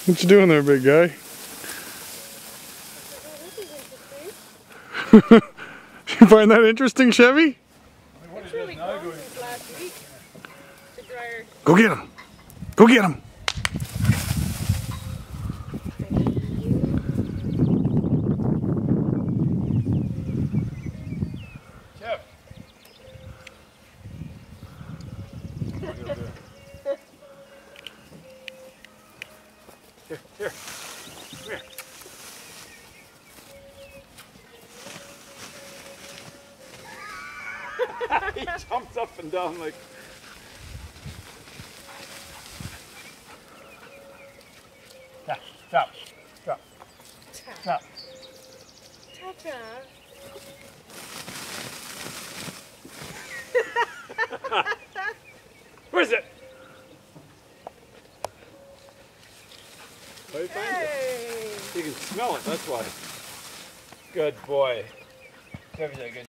What you doing there, big guy? You find that interesting, Chevy? It's really cold since last week. The dryer. Go get him. Go get him. Chev. Here, here. Come here. He jumps up and down like... Yeah, stop, stop, stop. Ta-ta. Where's it? Where you find it? Hey. You can smell it, that's why. Good boy. Chevy's a good